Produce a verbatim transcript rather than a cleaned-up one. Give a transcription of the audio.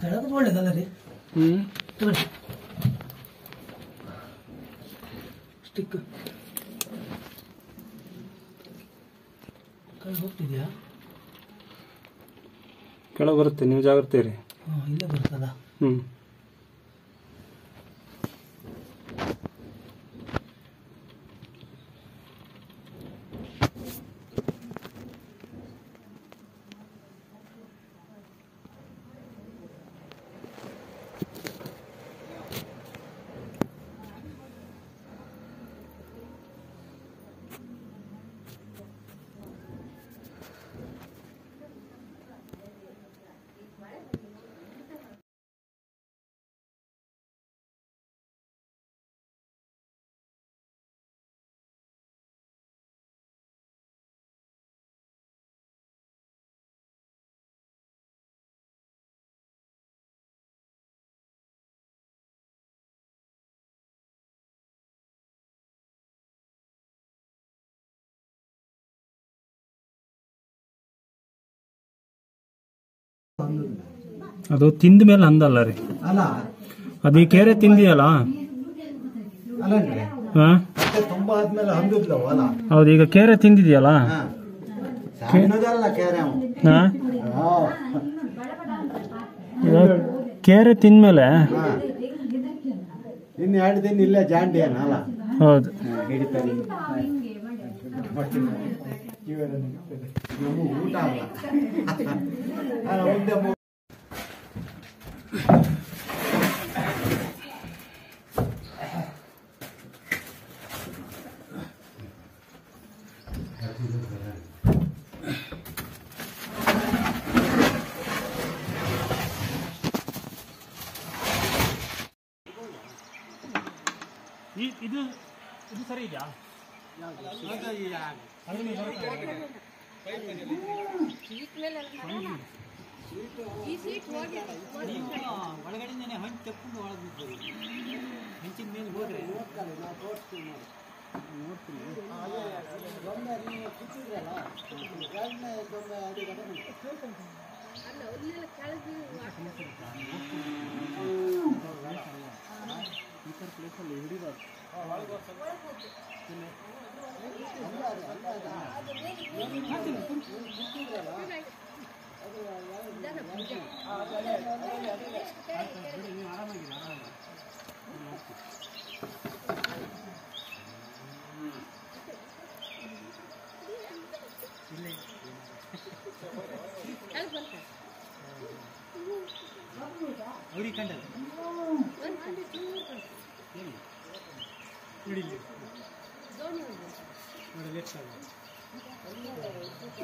ಕೆಳಗೆ ಒಳ್ಳೇದಲ್ಲ ರೀ. ಹ್ಮ್ ತಗೊಳ್ಳಿ ಸ್ಟಿಕ್ ಕೆಳಗೆ ಹೋಗ್ತಿದ್ಯಾ? ಕೆಳಗೆ ಬರುತ್ತೆ, ನೀವು ಜಾಗ್ರತೆ ಇರಿ. ಹಾಂ ಇಲ್ಲೇ ಬರ್ತದ. ಹ್ಮ್ ಅದು ತಿಂದ ಮೇಲೆ ಅಂದಲ್ಲ ರೀ. ಅಲ್ಲ ಅದು ಈ ಕೆರೆ ತಿಂದಿಯಲ್ಲ. ಹಾ ತುಂಬ ಆದ್ಮೇಲೆ ಹಂದಿದ್ಲವ ಅಲ್ಲ. ಹೌದು, ಈಗ ಕೆರೆ ತಿಂದಿದ್ಯಲ್ಲ. ಹಾ ಈಗ ಕೆರೆ ತಿಂದ್ಮೇಲೆ ಇನ್ನು ಎರಡು ದಿನ ಇಲ್ಲೇ ಜಾಂಡಿ ಏನಲ್ಲ. ಹೌದು ಹಿಡಿತಾರೆ ಊಟ ಅಲ್ಲ ಮುಂದೆ ಇದು ಇದು ಸರಿ ಇದೆಯಾ? ಒಳಗಡೆನೇ ಹಂಚು ತಕ್ಕೊಂಡು ಒಳಗೆ ಹಂಚಿನ ಮೇಲೆ ಹೋದ್ರೆ ನಾವು ತೋರಿಸ್ತೀವಿ ನೋಡ್ತೀನಿ. ಇತರ ಪ್ಲೇಸಲ್ಲಿ ಹಿಡಿಬಾರ್ದು. ಅವ್ರಿಗೆ ಕಂಡಲ್ಲ ನೋಡಿ ಲೆಫ್ಟ್